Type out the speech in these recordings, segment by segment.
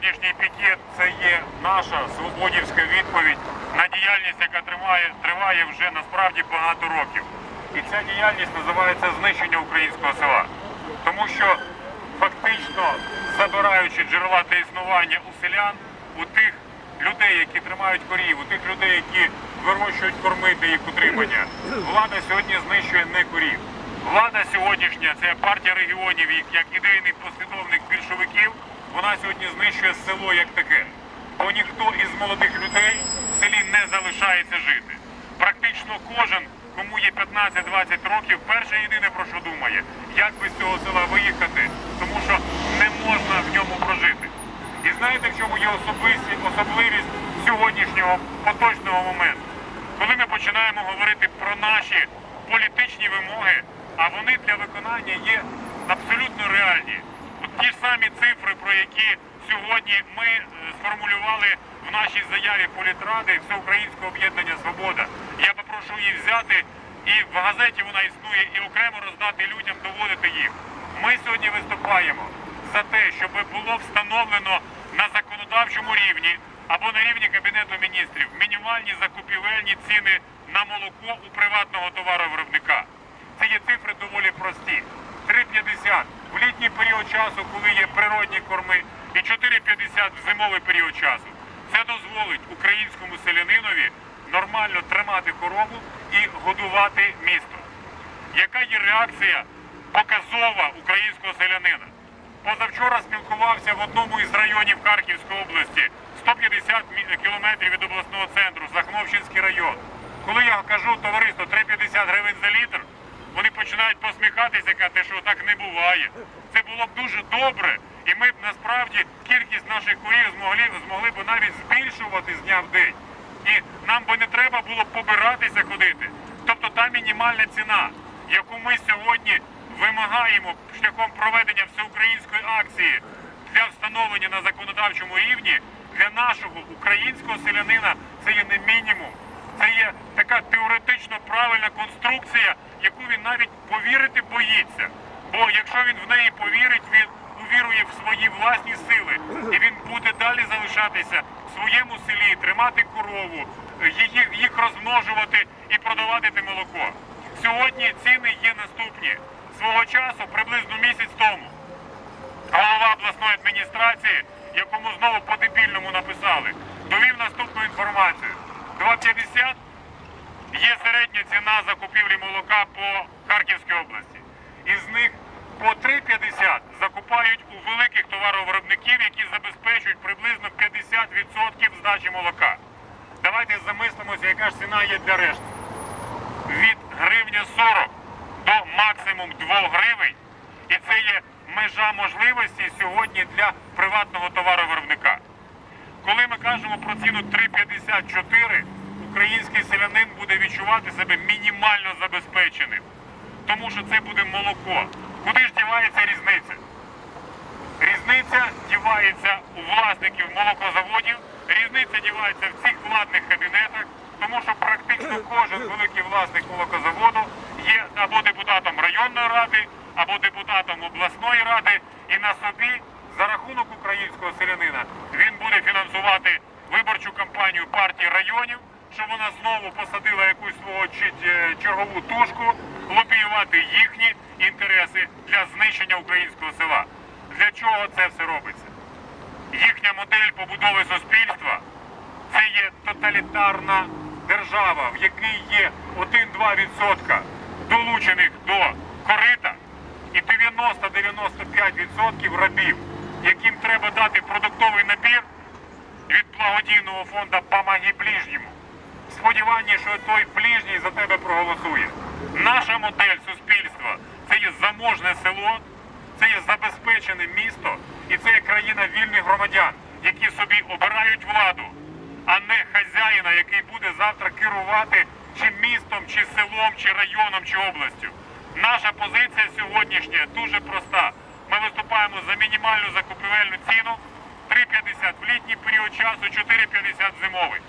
Сьогоднішній пікет – це є наша свободівська відповідь на діяльність, яка триває вже насправді багато років. І ця діяльність називається знищення українського села. Тому що фактично забираючи джерела для існування у селян, у тих людей, які тримають корів, у тих людей, які вирощують корми для їх утримання, влада сьогодні знищує не корів. Влада сьогоднішня, це партія регіонів, як ідейний послідовник більшовиків, вона сьогодні знищує село як таке. Бо ніхто із молодих людей в селі не залишається жити. Практично кожен, кому є 15-20 років, перше єдине про що думає, як би з цього села виїхати, тому що не можна в ньому прожити. І знаєте, в чому є особливість сьогоднішнього поточного моменту? Коли ми починаємо говорити про наші політичні вимоги, а вони для виконання є абсолютно реальні. От ті ж самі цифри, про які сьогодні ми сформулювали в нашій заяві політради Всеукраїнського об'єднання «Свобода». Я попрошу її взяти, і в газеті вона існує, і окремо роздати людям, доводити їх. Ми сьогодні виступаємо за те, щоб було встановлено на законодавчому рівні або на рівні Кабінету міністрів мінімальні закупівельні ціни на молоко у приватного товаровиробника. Це є цифри доволі прості. 3,50 в літній період часу, коли є природні корми, і 4,50 в зимовий період часу. Це дозволить українському селянинові нормально тримати корову і годувати місто. Яка є реакція показова українського селянина? Позавчора спілкувався в одному із районів Харківської області, 150 кілометрів від обласного центру, Захновщинський район. Коли я кажу, товариство, 3,50 гривень за літр, вони починають посміхатися, казати, що так не буває. Це було б дуже добре, і ми б насправді кількість наших корів змогли б навіть збільшувати з дня в день. І нам би не треба було побиратися ходити. Тобто та мінімальна ціна, яку ми сьогодні вимагаємо шляхом проведення всеукраїнської акції для встановлення на законодавчому рівні, для нашого українського селянина це є не мінімум. Це є така теоретично правильна конструкція, яку він навіть повірити боїться. Бо якщо він в неї повірить, він увірує в свої власні сили. І він буде далі залишатися в своєму селі, тримати корову, їх розмножувати і продавати молоко. Сьогодні ціни є наступні. Свого часу, приблизно місяць тому, голова обласної адміністрації, якому знову по-дебільному написали, довів наступну інформацію. 2,50 є середня ціна закупівлі молока по Харківській області. Із них по 3,50 закупають у великих товаровиробників, які забезпечують приблизно 50% здачі молока. Давайте замислимося, яка ж ціна є для решти. Від 1,40 до максимум 2 гривень. І це є межа можливості сьогодні для приватного товаровиробника. Коли ми кажемо про ціну 3,54, український селянин буде відчувати себе мінімально забезпеченим. Тому що це буде молоко. Куди ж дівається різниця? Різниця дівається у власників молокозаводів, різниця дівається в цих владних кабінетах, тому що практично кожен великий власник молокозаводу є або депутатом районної ради, або депутатом обласної ради, і на собі за рахунок українського селянина він буде фінансувати виборчу кампанію партії районів, щоб вона знову посадила якусь свого чергову тушку, лобіювати їхні інтереси для знищення українського села. Для чого це все робиться? Їхня модель побудови суспільства – це є тоталітарна держава, в якій є 1-2% долучених до корита і 90-95% рабів, яким треба дати продуктовий набір від благодійного фонду «Помоги ближньому». Сподівання, що той ближній за тебе проголосує. Наша модель суспільства – це є заможне село, це є забезпечене місто і це є країна вільних громадян, які собі обирають владу, а не хазяїна, який буде завтра керувати чи містом, чи селом, чи районом, чи областю. Наша позиція сьогоднішня дуже проста. Ми виступаємо за мінімальну закупівельну ціну 3,50 в літній період часу, 4,50 в зимовий.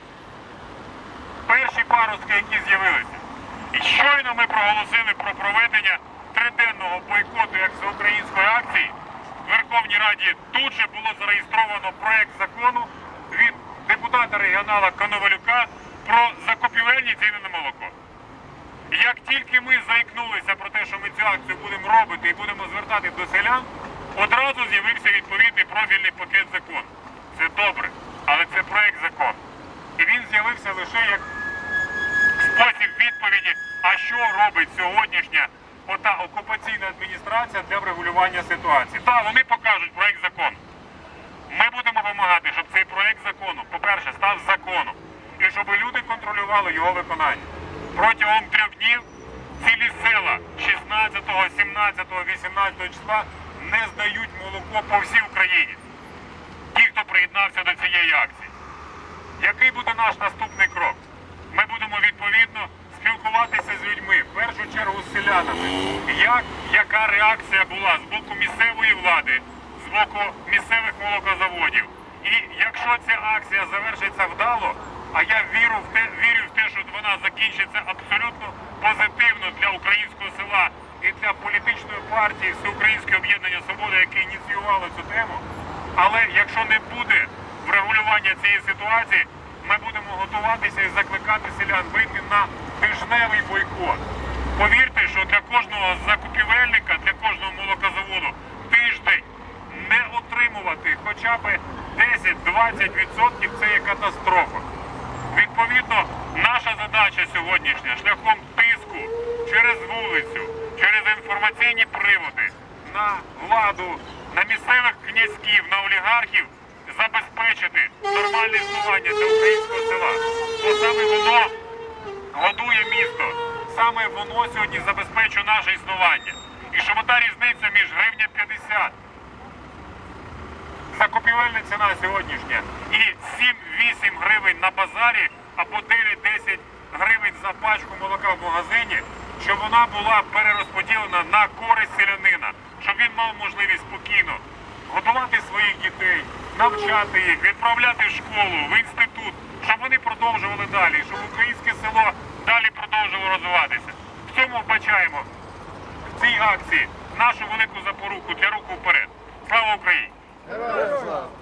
Перші паростки, які з'явилися. І щойно ми проголосили про проведення триденного бойкоту як всеукраїнської акції, в Верховній Раді тут же було зареєстровано проект закону від депутата регіонала Коновалюка про закупівельні ціни на молоко. Як тільки ми заікнулися про те, що ми цю акцію будемо робити і будемо звертати до селян, одразу з'явився відповідний профільний пакет закону. Це добре, але це проект закону. І він з'явився лише як спосіб відповіді, а що робить сьогоднішня ота окупаційна адміністрація для врегулювання ситуації. Так, вони покажуть проект закону. Ми будемо вимагати, щоб цей проект закону, по-перше, став законом. І щоб люди контролювали його виконання. Протягом 3 днів цілі села 16, 17, 18 числа не здають молоко по всій Україні. Ті, хто приєднався до цієї акції. Який буде наш наступний крок? Ми будемо відповідно спілкуватися з людьми, в першу чергу з селянами. Яка реакція була з боку місцевої влади, з боку місцевих молокозаводів. І якщо ця акція завершиться вдало, а я вірю в те, що вона закінчиться абсолютно позитивно для українського села і для політичної партії Всеукраїнське об'єднання Свобода, яке ініціювало цю тему. Але якщо не буде врегулювання цієї ситуації, ми будемо готуватися і закликати селян вийти на тижневий бойкот. Повірте, що для кожного закупівельника, для кожного молокозаводу тиждень не отримувати хоча б 10-20% – це є катастрофа. Відповідно, наша задача сьогоднішня шляхом тиску через вулицю, через інформаційні приводи на владу, на місцевих князьків, на олігархів забезпечити нормальне існування для українського села. Бо саме воно годує місто, саме воно сьогодні забезпечує наше існування. І щоб ота різниця між 1,50 закупівельна ціна сьогоднішня і 7-8 гривень на базарі або 9-10 гривень за пачку молока в магазині, щоб вона була перерозподілена на користь селянина, щоб він мав можливість спокійно годувати своїх дітей, навчати їх, відправляти в школу, в інститут, щоб вони продовжували далі, щоб українське село далі продовжувало розвиватися. В цьому вбачаємо в цій акції нашу велику запоруку для руху вперед. Слава Україні! Героям слава!